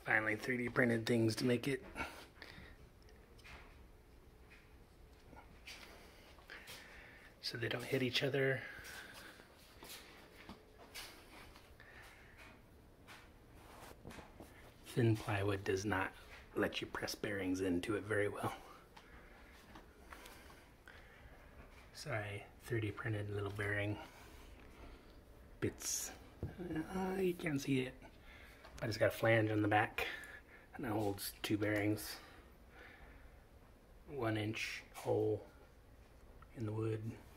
Finally 3D printed things to make it. So they don't hit each other. Thin plywood does not let you press bearings into it very well. So I 3D printed little bearing bits. You can't see it. I just got a flange on the back and it holds 2 bearings. 1-inch hole in the wood.